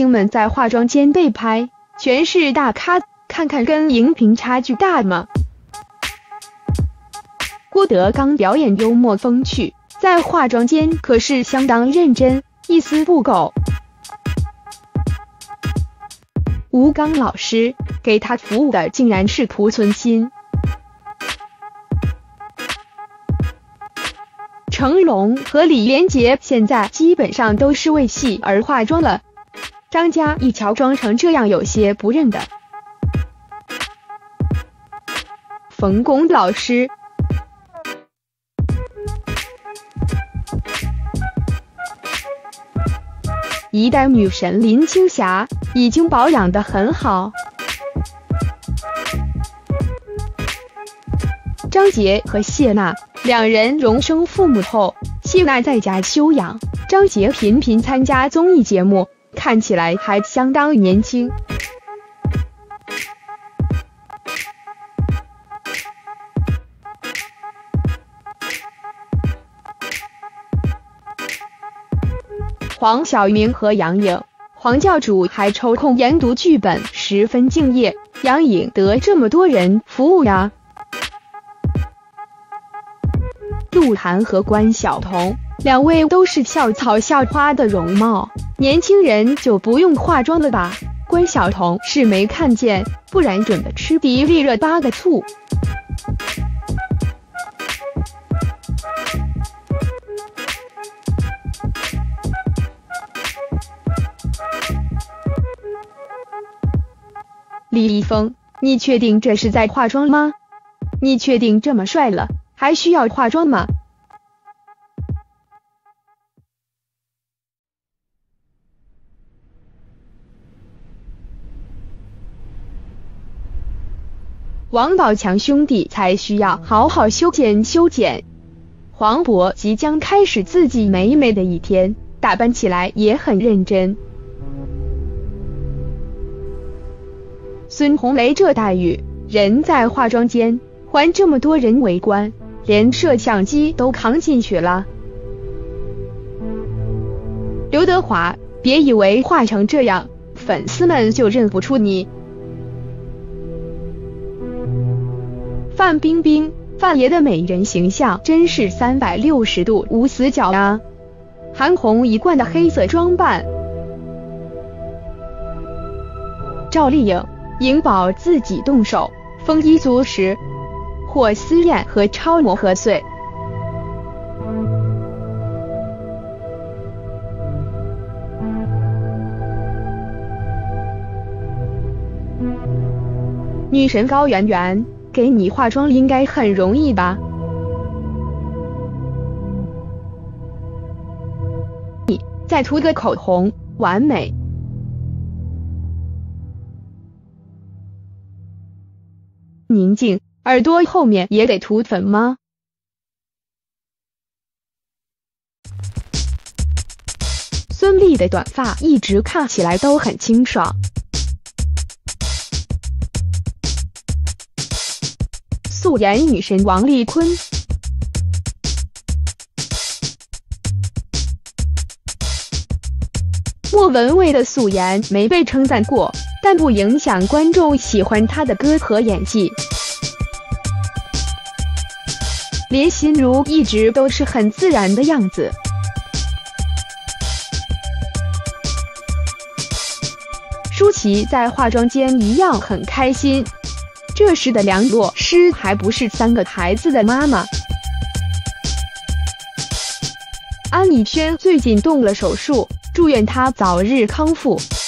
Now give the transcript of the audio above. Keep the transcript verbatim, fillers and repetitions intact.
星们在化妆间被拍，全是大咖，看看跟荧屏差距大吗？郭德纲表演幽默风趣，在化妆间可是相当认真，一丝不苟。吴刚老师给他服务的竟然是濮存昕。成龙和李连杰现在基本上都是为戏而化妆了，张嘉一乔装成这样有些不认得。冯巩老师，一代女神林青霞已经保养得很好。张杰和谢娜两人荣升父母后，谢娜在家休养，张杰频频参加综艺节目，看起来还相当年轻。黄晓明和杨颖，黄教主还抽空研读剧本，十分敬业。杨颖得这么多人服务呀。鹿晗和关晓彤两位都是校草校花的容貌，年轻人就不用化妆了吧？关晓彤是没看见，不然准的吃迪丽热巴个醋。李易峰，你确定这是在化妆吗？你确定这么帅了，还需要化妆吗？王宝强兄弟才需要好好修剪修剪。黄渤即将开始自己美美的一天，打扮起来也很认真。孙红雷这待遇，人在化妆间，还这么多人围观，连摄像机都扛进去了。刘德华，别以为化成这样，粉丝们就认不出你。范冰冰，范爷的美人形象真是三百六十度无死角啊！韩红一贯的黑色装扮。赵丽颖，颖宝自己动手，丰衣足食。霍思燕和超模贺岁。女神高圆圆，给你化妆应该很容易吧？你再涂个口红，完美。宁静，耳朵后面也得涂粉吗？孙俪的短发一直看起来都很清爽。素颜女神王丽坤，莫文蔚的素颜没被称赞过，但不影响观众喜欢她的歌和演技。林心如一直都是很自然的样子。舒淇在化妆间一样很开心。这时的梁洛施还不是三个孩子的妈妈。安以轩最近动了手术，祝愿她早日康复。